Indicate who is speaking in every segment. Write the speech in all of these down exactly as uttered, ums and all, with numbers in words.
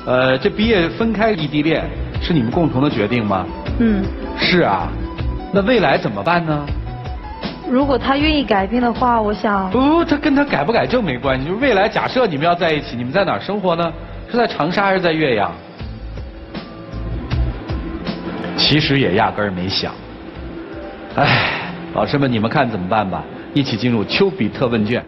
Speaker 1: 呃，这毕业分开异地恋是你们共同的决定吗？
Speaker 2: 嗯。
Speaker 1: 是啊，那未来怎么办呢？
Speaker 2: 如果他愿意改变的话，我想。
Speaker 1: 不不，他跟他改不改正没关系，就是未来假设你们要在一起，你们在哪儿生活呢？是在长沙还是在岳阳？其实也压根儿没想。唉，老师们，你们看怎么办吧？一起进入丘比特问卷。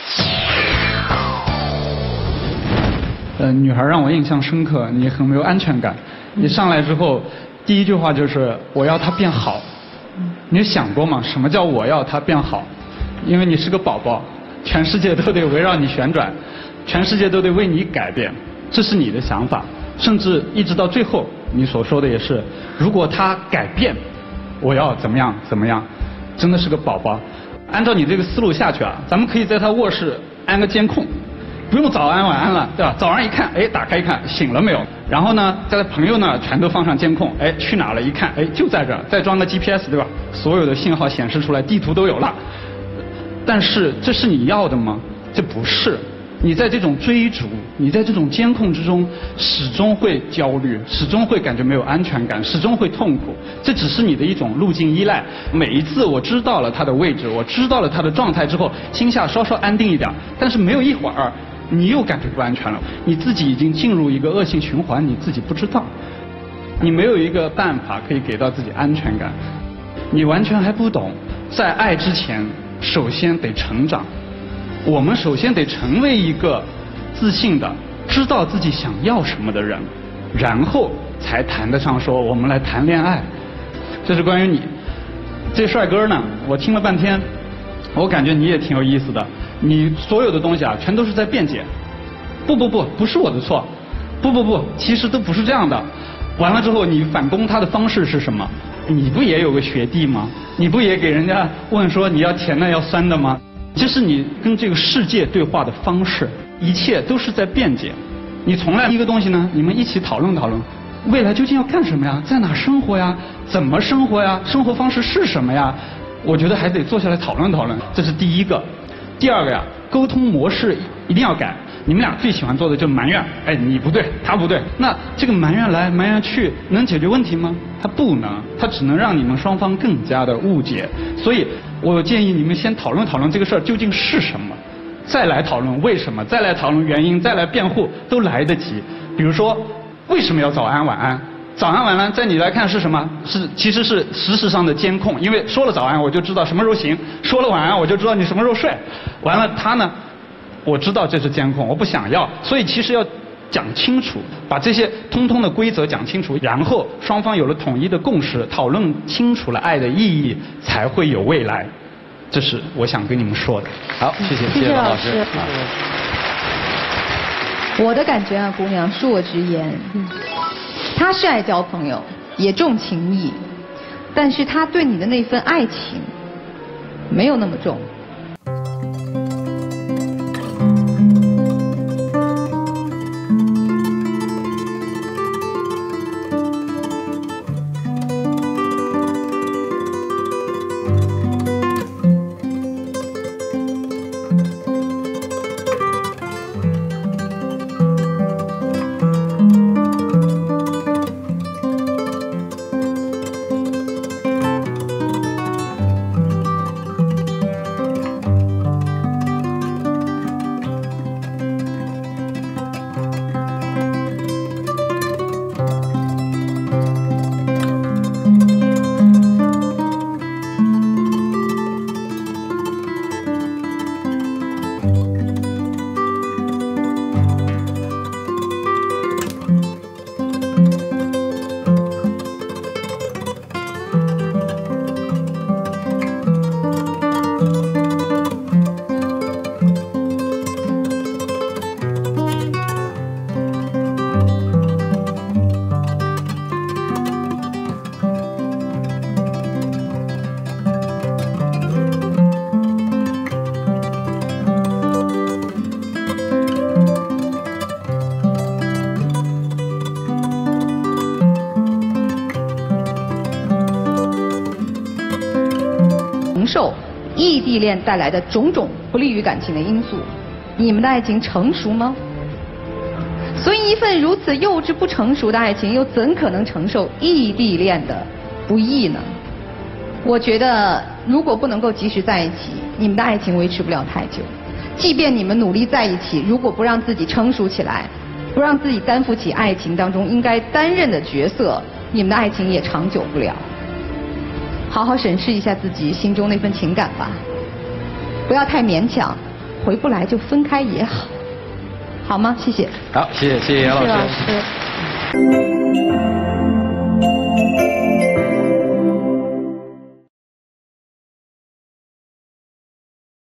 Speaker 3: 呃，女孩让我印象深刻，你很没有安全感。你上来之后，第一句话就是我要她变好。你有想过吗？什么叫我要她变好？因为你是个宝宝，全世界都得围绕你旋转，全世界都得为你改变，这是你的想法。甚至一直到最后，你所说的也是，如果她改变，我要怎么样怎么样？真的是个宝宝。按照你这个思路下去啊，咱们可以在她卧室安个监控。不用早安晚安了，对吧？早上一看，哎，打开一看，醒了没有？然后呢，在他朋友那儿全都放上监控，哎，去哪了？一看，哎，就在这儿，再装个 G P S， 对吧？所有的信号显示出来，地图都有了。但是这是你要的吗？这不是。你在这种追逐，你在这种监控之中，始终会焦虑，始终会感觉没有安全感，始终会痛苦。这只是你的一种路径依赖。每一次我知道了他的位置，我知道了他的状态之后，心下稍稍安定一点，但是没有一会儿。你又感觉不安全了，你自己已经进入一个恶性循环，你自己不知道，你没有一个办法可以给到自己安全感，你完全还不懂，在爱之前，首先得成长，我们首先得成为一个自信的、知道自己想要什么的人，然后才谈得上说我们来谈恋爱。这是关于你，这帅哥呢，我听了半天，我感觉你也挺有意思的。你所有的东西啊，全都是在辩解。不不不，不是我的错。不不不，其实都不是这样的。完了之后，你反攻他的方式是什么？你不也有个学弟吗？你不也给人家问说你要甜的要酸的吗？这是你跟这个世界对话的方式，一切都是在辩解。你从来一个东西呢，你们一起讨论讨论，未来究竟要干什么呀？在哪生活呀？怎么生活呀？生活方式是什么呀？我觉得还得坐下来讨论讨论，这是第一个。第二个呀，沟通模式一定要改。你们俩最喜欢做的就是埋怨，哎，你不对，他不对。那这个埋怨来埋怨去，能解决问题吗？它不能，它只能让你们双方更加的误解。所以，我建议你们先讨论讨论这个事儿究竟是什么，再来讨论为什么，再来讨论原因，再来辩护，都来得及。比如说，为什么要早安晚安？早安晚安在你来看是什么？是其实是实时上的监控，因为说了早安我就知道什么时候醒，说了晚安我就知道你什么时候睡。完了他呢，我知道这是监控，我不想要，所以其实要讲清楚，把这些通通的规则讲清楚，然后双方有了统一的共识，讨论清楚了爱的意义，才会有未来。这是我想跟你们说的。
Speaker 1: 好，谢谢，谢谢王老师。啊、
Speaker 4: 我的感觉啊，姑娘，恕我直言。嗯他是爱交朋友，也重情义，但是他对你的那份爱情没有那么重。受异地恋带来的种种不利于感情的因素，你们的爱情成熟吗？所以经一份如此幼稚不成熟的爱情，又怎可能承受异地恋的不易呢？我觉得，如果不能够及时在一起，你们的爱情维持不了太久。即便你们努力在一起，如果不让自己成熟起来，不让自己担负起爱情当中应该担任的角色，你们的爱情也长久不了。好好审视一下自己心中那份情感吧，不要太勉强，回不来就分开也好，好吗？谢谢。
Speaker 1: 好，谢谢谢谢杨老师。
Speaker 2: 谢谢老师。